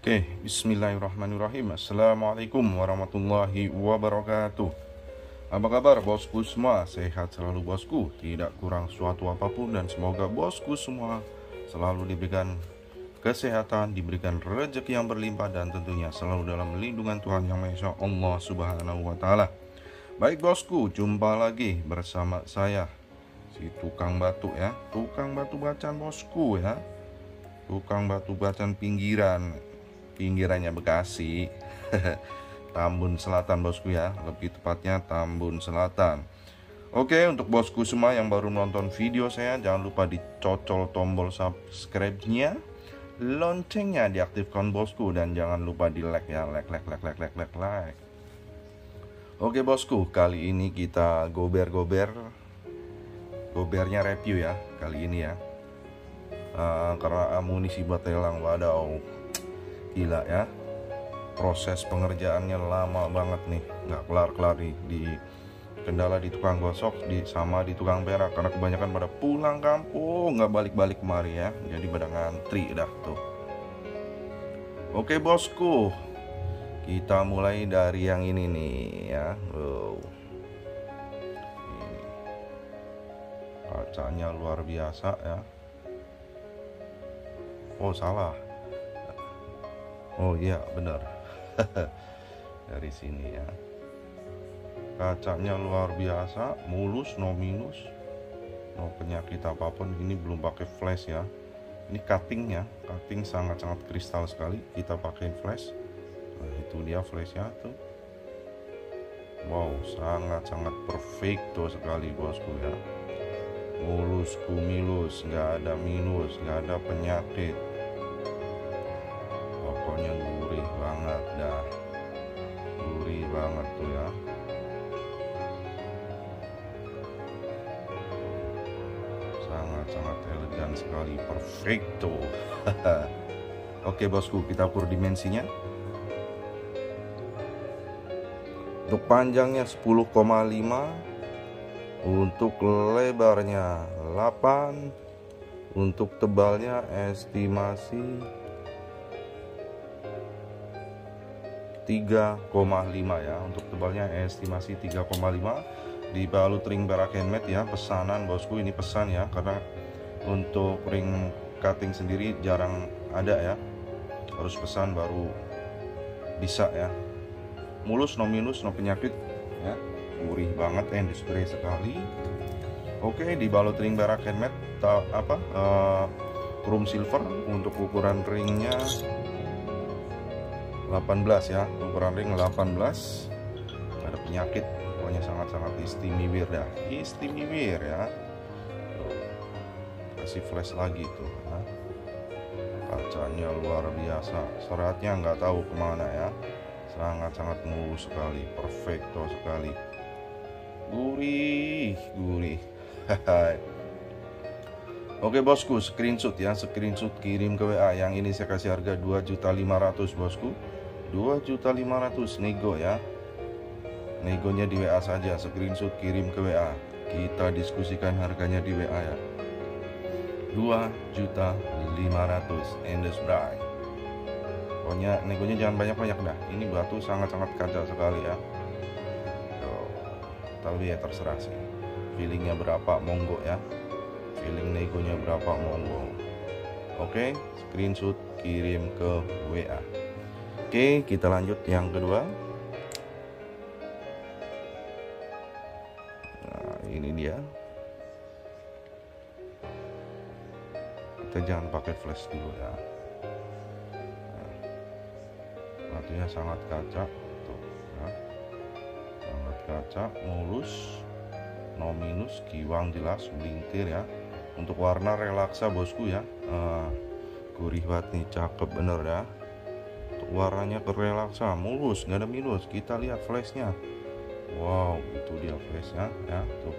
Oke, bismillahirrahmanirrahim. Assalamualaikum warahmatullahi wabarakatuh. Apa kabar bosku semua? Sehat selalu bosku, tidak kurang suatu apapun. Dan semoga bosku semua selalu diberikan kesehatan, diberikan rezeki yang berlimpah, dan tentunya selalu dalam lindungan Tuhan Yang Maha Esa, Allah Subhanahu wa Ta'ala. Baik bosku, jumpa lagi bersama saya, si tukang batu ya, tukang batu bacaan bosku ya, tukang batu bacaan pinggirannya Bekasi. Tambun Selatan bosku ya, lebih tepatnya Tambun Selatan. Oke, untuk bosku semua yang baru nonton video saya, jangan lupa dicocol tombol subscribe-nya, loncengnya diaktifkan bosku, dan jangan lupa di like ya, like. Oke bosku, kali ini kita gobernya review ya kali ini ya. Karena amunisi buat lelang, wadaw, gila ya, proses pengerjaannya lama banget nih, nggak kelar nih, di kendala di tukang gosok, sama di tukang perak, karena kebanyakan pada pulang kampung, nggak balik kemari ya, jadi pada ngantri dah tuh. Oke bosku, kita mulai dari yang ini nih ya. Ini kacanya luar biasa ya. Oh salah. Oh iya benar. Dari sini ya. Kacanya luar biasa, mulus, no minus, no penyakit apapun. Ini belum pakai flash ya. Ini cutting sangat kristal sekali. Kita pakai flash. Nah, itu dia flashnya tuh. Wow, sangat perfecto sekali bosku ya. Mulus kumilus, nggak ada minus, nggak ada penyakit. Pokoknya gurih banget dah, gurih banget tuh ya. Sangat elegan sekali, perfecto. Oke bosku, kita ukur dimensinya. Untuk panjangnya 10,5, untuk lebarnya 8, untuk tebalnya estimasi 3,5 ya. Untuk tebalnya estimasi 3,5. Dibalut ring perak handmade ya, pesanan bosku, ini pesan ya, karena untuk ring cutting sendiri jarang ada ya, harus pesan baru bisa ya. Mulus, no minus, no penyakit ya, gurih banget, industri sekali. Oke, dibalut ring perak handmade chrome silver. Untuk ukuran ringnya 18 ya, ukuran ring 18, nggak ada penyakit, pokoknya sangat istimewa dah, istimewa ya. Tuh, kasih flash lagi tuh ya. Kacanya luar biasa, seratnya nggak tahu kemana ya, sangat mulus sekali, perfecto sekali, gurih. Oke bosku, screenshot ya, screenshot kirim ke WA. Yang ini saya kasih harga 2.500.000 bosku, 2.500.000 nego ya. Negonya di WA saja, screenshot kirim ke WA, kita diskusikan harganya di WA ya. 2.500.000 Endes Bray. Pokoknya negonya jangan banyak dah. Ini batu sangat kaca sekali ya. Tapi ya terserah sih, feelingnya berapa monggo ya, feeling negonya berapa monggo. Oke, screenshot kirim ke WA. Oke, kita lanjut yang kedua. Nah, ini dia. Kita jangan pakai flash dulu ya. Nah, batunya sangat kaca tuh ya. Sangat kaca, mulus, no minus, giwang jelas, melintir ya. Untuk warna relaksa bosku ya, gurih banget nih, cakep bener ya. Untuk warnanya ke relaksa, mulus, nggak ada minus. Kita lihat flashnya, wow, itu dia flashnya ya tuh,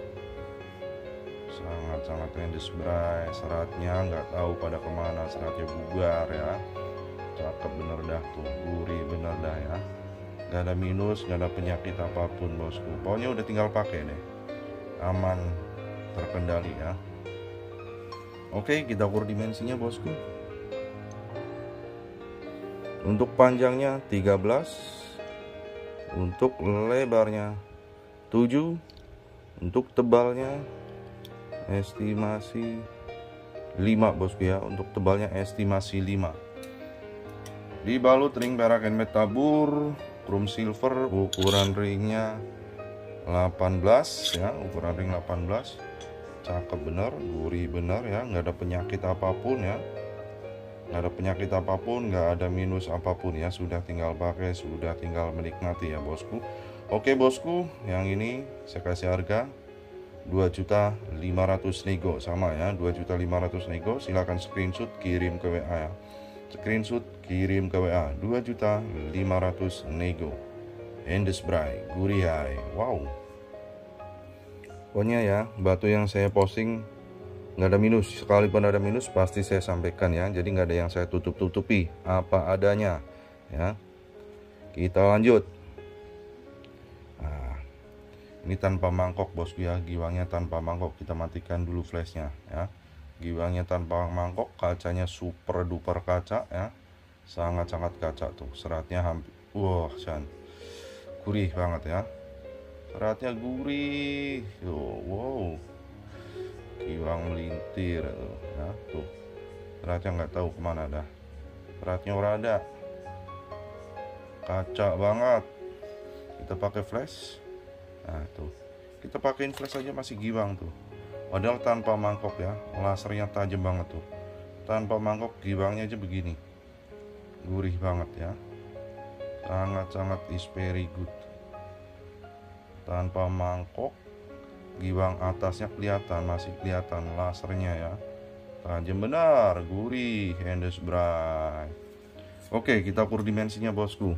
sangat endes bray. Seratnya nggak tahu pada kemana, seratnya bubar ya, cakep bener dah tuh, gurih bener dah ya, nggak ada minus, nggak ada penyakit apapun bosku. Pokoknya udah tinggal pakai deh, aman, terkendali ya. Oke, kita ukur dimensinya bosku. Untuk panjangnya 13, untuk lebarnya 7, untuk tebalnya estimasi 5 bosku ya. Untuk tebalnya estimasi 5. Dibalut ring perak handmade tabur chrome silver, ukuran ringnya 18 ya, ukuran ring 18. Cakep bener, gurih bener ya, nggak ada penyakit apapun ya, nggak ada penyakit apapun, nggak ada minus apapun ya. Sudah tinggal pakai, sudah tinggal menikmati ya bosku. Oke bosku, yang ini saya kasih harga 2.500.000 nego, sama ya, 2.500.000 nego. Silahkan screenshot kirim ke WA ya, screenshot kirim ke WA. 2.500.000 nego, Endesbrai gurih hai. Wow, pokoknya ya, batu yang saya posting nggak ada minus. Sekalipun ada minus pasti saya sampaikan ya, jadi nggak ada yang saya tutup-tutupi, apa adanya ya. Kita lanjut. Nah, ini tanpa mangkok bosku ya, giwangnya tanpa mangkok. Kita matikan dulu flashnya ya. Giwangnya tanpa mangkok, kacanya super duper kaca ya, sangat-sangat kaca tuh. Seratnya hampir, wah gurih banget ya, seratnya gurih tuh. Wow, giwang melintir tuh ya, tuh seratnya nggak tahu kemana dah, seratnya ora ada, kaca banget. Kita pakai flash, nah tuh kita pakein flash aja masih giwang tuh, padahal tanpa mangkok ya. Lasernya tajam banget tuh, tanpa mangkok giwangnya aja begini, gurih banget ya, sangat-sangat is very good. Tanpa mangkok, giwang atasnya kelihatan, masih kelihatan lasernya ya, tajam benar, gurih, Endesbrai. Oke, kita ukur dimensinya bosku.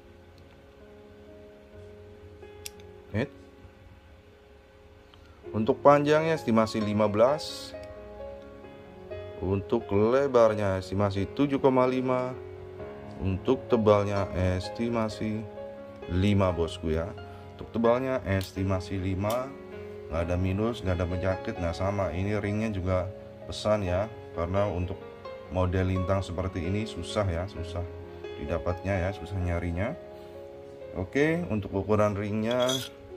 Untuk panjangnya estimasi 15, untuk lebarnya estimasi 7,5, untuk tebalnya estimasi 5 bosku ya. Untuk tebalnya estimasi 5, nggak ada minus, nggak ada penyakit. Nah sama, ini ringnya juga pesan ya, karena untuk model lintang seperti ini susah ya, susah didapatnya ya, susah nyarinya. Oke, untuk ukuran ringnya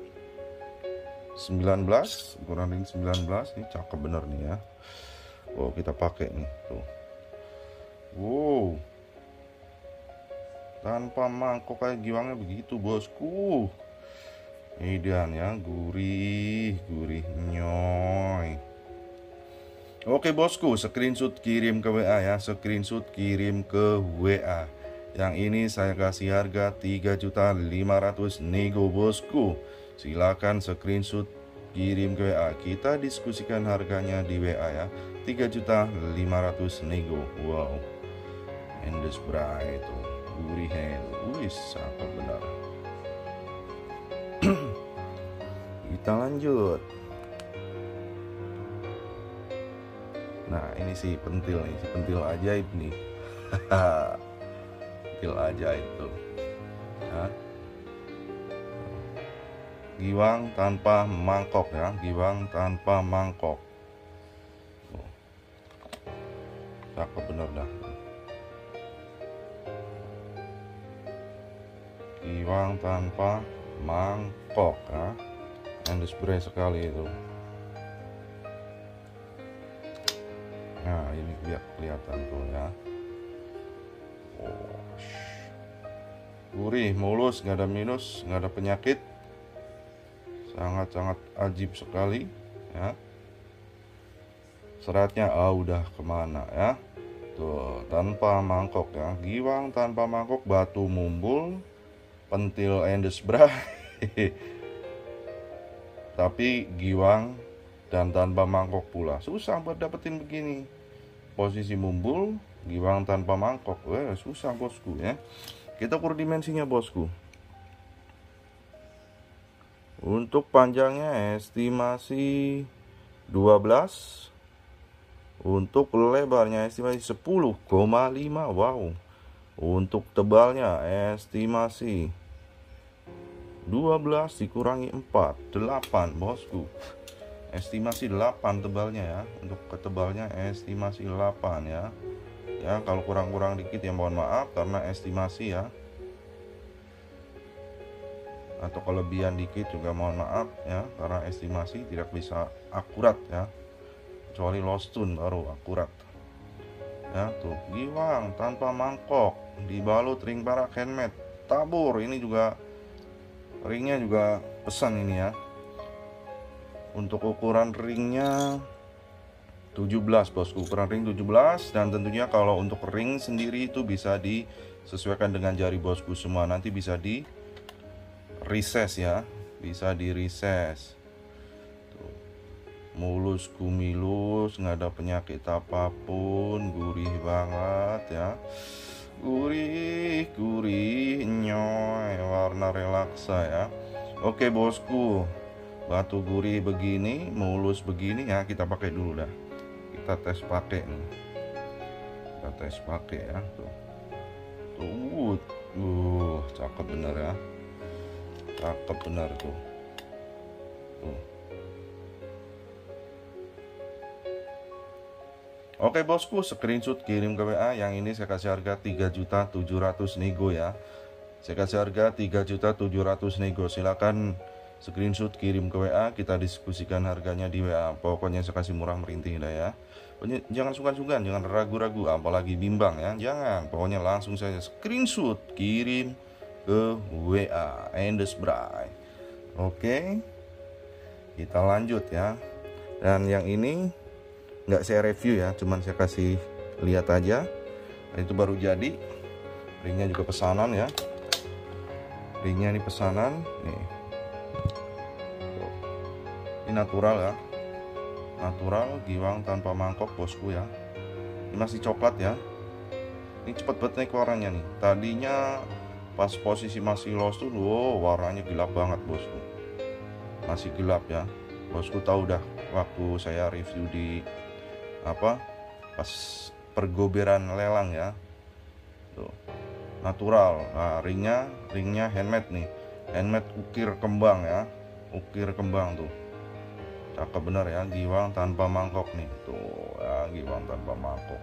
19, ukuran ring 19, ini cakep bener nih ya. Wow, kita pakai nih tuh. Wow, tanpa mangkok kayak giwangnya begitu bosku. Edan ya, gurih nyoy. Oke bosku, screenshot kirim ke WA ya, screenshot kirim ke WA. Yang ini saya kasih harga 3.500.000 nego bosku. Silakan screenshot kirim ke WA, kita diskusikan harganya di WA ya. 3.500.000 nego. Wow, Endesbrai itu gurih, wis apa benar. Kita lanjut. Nah ini si pentil nih, si pentil ajaib nih. Pentil ajaib tuh ya. Giwang tanpa mangkok ya, giwang tanpa mangkok. Cakep bener dah. Giwang tanpa mangkok ya, Endesbrai sekali itu. Nah ini biar kelihatan tuh ya. Oh, gurih, mulus, nggak ada minus, nggak ada penyakit, sangat-sangat ajib sekali ya. Seratnya udah kemana ya, tuh tanpa mangkok ya, giwang tanpa mangkok, batu mumbul, pentil Endesbrai. Tapi giwang dan tanpa mangkok pula, susah buat dapetin begini. Posisi mumbul, giwang tanpa mangkok, susah bosku ya. Kita ukur dimensinya bosku. Untuk panjangnya estimasi 12, untuk lebarnya estimasi 10,5. Wow. Untuk tebalnya estimasi 12 dikurangi 4, 8 bosku. Estimasi 8 tebalnya ya. Untuk ketebalnya estimasi 8 ya. ya. Kalau kurang-kurang dikit ya mohon maaf karena estimasi ya, atau kelebihan dikit juga mohon maaf ya, karena estimasi tidak bisa akurat ya, kecuali lost tune baru akurat ya. Tuh giwang tanpa mangkok dibalut ring perak handmade tabur. Ini juga ringnya juga pesan ini ya. Untuk ukuran ringnya 17 bosku, ukuran ring 17. Dan tentunya kalau untuk ring sendiri itu bisa disesuaikan dengan jari bosku semua. Nanti bisa di recess ya, bisa di recess. Tuh. Mulus kumilus, nggak ada penyakit apapun, gurih banget ya, gurih nyoy, warna relaksa ya. Oke bosku, batu gurih begini, mulus begini ya, kita pakai dulu dah. Kita tes pakai nih, kita tes pakai ya. Tuh cakep bener ya, cakep bener tuh. Oke bosku, screenshot kirim ke WA. Yang ini saya kasih harga 3.700.000 nego ya. Saya kasih harga 3.700.000 nego. Silakan screenshot kirim ke WA, kita diskusikan harganya di WA. Pokoknya saya kasih murah merintih dah ya. Pokoknya jangan sungkan-sungkan, jangan ragu-ragu, apalagi bimbang ya. Jangan, pokoknya langsung saja screenshot kirim ke WA Endes Bray. Oke, kita lanjut ya. Dan yang ini nggak saya review ya, cuman saya kasih lihat aja. Itu baru jadi. Ringnya juga pesanan ya. Ringnya ini pesanan nih. Ini natural ya, natural giwang tanpa mangkok bosku ya. Ini masih coklat ya. Ini cepet banget naik warnanya nih. Tadinya pas posisi masih lost tuh, wow, warnanya gelap banget bosku. Masih gelap ya. Bosku tahu dah waktu saya review di pas pergoberan lelang ya. Tuh. Natural. Nah, ringnya handmade nih. Handmade ukir kembang ya. Ukir kembang tuh. Cakep bener ya, giwang tanpa mangkok nih. Tuh ya, giwang tanpa mangkok.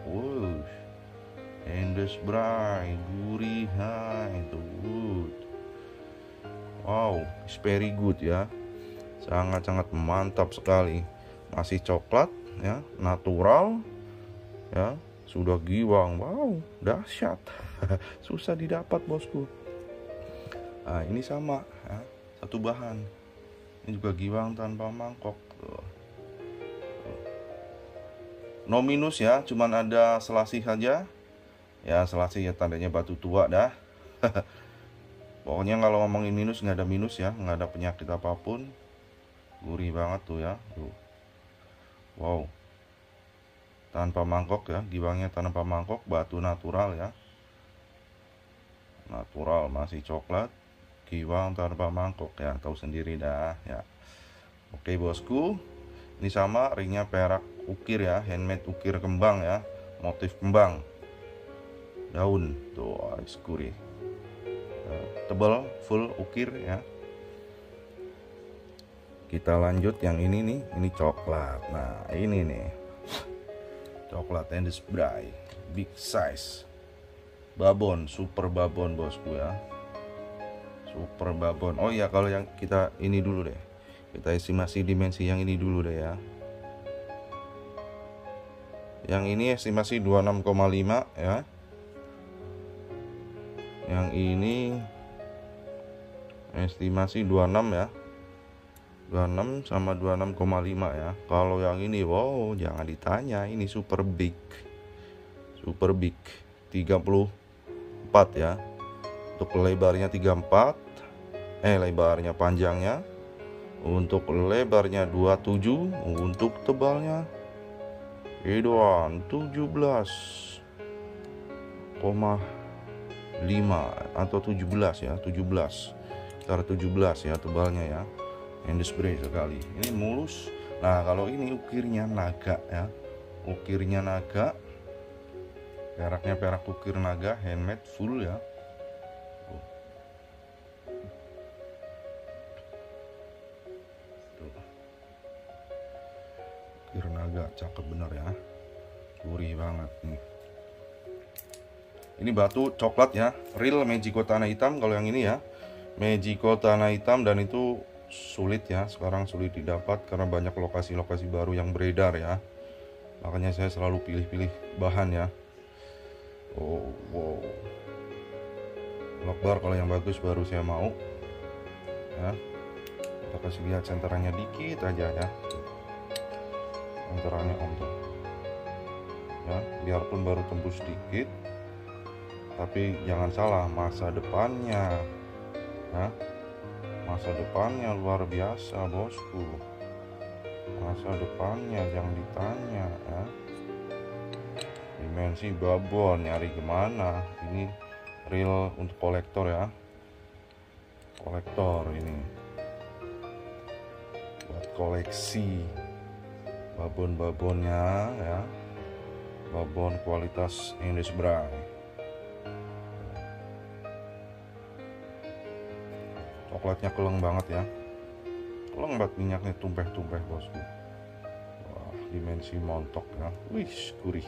Endes Bray, gurih itu good. Wow, it's very good ya. Sangat-sangat mantap sekali. Masih coklat ya, natural ya, sudah giwang. Wow, dahsyat. Susah didapat bosku. Nah, ini sama ya, satu bahan. Ini juga giwang tanpa mangkok. No minus ya, cuman ada selasih saja. Ya selasih ya, tandanya batu tua dah. Pokoknya kalau ngomongin minus nggak ada minus ya, nggak ada penyakit apapun. Gurih banget tuh ya. Tuh. Wow. Tanpa mangkok ya, giwangnya tanpa mangkok, batu natural ya. Natural, masih coklat, giwang tanpa mangkok ya, tahu sendiri dah ya. Oke bosku, ini sama ringnya perak ukir ya, handmade ukir kembang ya, motif kembang, daun tuh, gurih, tebal, full ukir ya. Kita lanjut yang ini nih, ini coklat. Nah ini nih, coklat Endes Bray, big size, babon, super babon bosku ya, super babon. Oh iya, kalau yang kita ini dulu deh, kita estimasi dimensi yang ini dulu deh ya. Yang ini estimasi 26,5 ya. Yang ini estimasi 26 ya. 26 sama 26,5 ya. Kalau yang ini wow, jangan ditanya, ini super big. Super big. 34 ya. Untuk lebarnya 34. Lebarnya panjangnya. Untuk lebarnya 27, untuk tebalnya Edoan 17,5 atau 17 ya, 17. Sekitar 17 ya tebalnya ya. Endes Bray sekali. Ini mulus. Nah, kalau ini ukirnya naga ya. Ukirnya naga. Peraknya perak ukir naga, handmade full ya. Ukir naga, cakep bener ya. Gurih banget nih. Ini batu coklat ya, real Magico tanah hitam. Kalau yang ini ya Magico tanah hitam, dan itu sulit ya, sekarang sulit didapat karena banyak lokasi-lokasi baru yang beredar ya. Makanya saya selalu pilih-pilih bahan ya. Oh wow, lokbar kalau yang bagus baru saya mau ya. Kita kasih lihat senterannya dikit aja ya, senterannya om tuh ya, biarpun baru tembus dikit, tapi jangan salah masa depannya ya, masa depannya luar biasa bosku, masa depannya jangan ditanya ya. Dimensi babon nyari kemana, ini real untuk kolektor ya, kolektor ini buat koleksi babon-babonnya ya, babon kualitas Indus Bray. Coklatnya keleng banget ya, keleng banget, minyaknya tumpeh-tumpeh bosku. Wah, dimensi montok ya, wih gurih.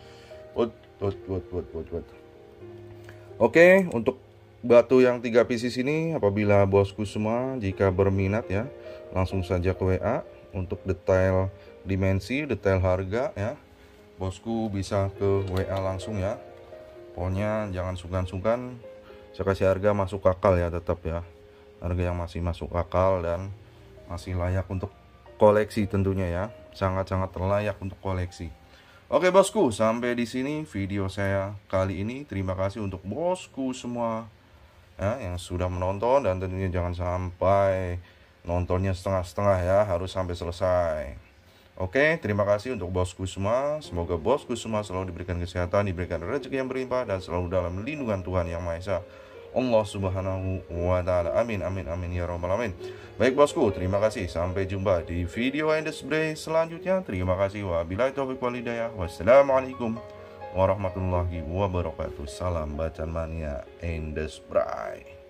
Oke, untuk batu yang 3 pieces ini, apabila bosku semua jika berminat ya, langsung saja ke WA untuk detail dimensi, detail harga ya. Bosku bisa ke WA langsung ya. Pokoknya jangan sungkan-sungkan. Saya kasih harga masuk akal ya, tetap ya. Harga yang masih masuk akal dan masih layak untuk koleksi tentunya ya. Sangat-sangat layak untuk koleksi. Oke bosku, sampai di sini video saya kali ini. Terima kasih untuk bosku semua ya, yang sudah menonton, dan tentunya jangan sampai nontonnya setengah-setengah ya, harus sampai selesai. Oke, terima kasih untuk bosku semua. Semoga bosku semua selalu diberikan kesehatan, diberikan rezeki yang berlimpah, dan selalu dalam lindungan Tuhan Yang Maha Esa, Allah Subhanahu wa Ta'ala. Amin, amin, amin ya rabbal alamin. Baik bosku, terima kasih. Sampai jumpa di video Indus Bray selanjutnya. Terima kasih. Wabillahi taufiq wal hidayah. Wassalamualaikum warahmatullahi wabarakatuh. Salam Bacan Mania Indus Bray.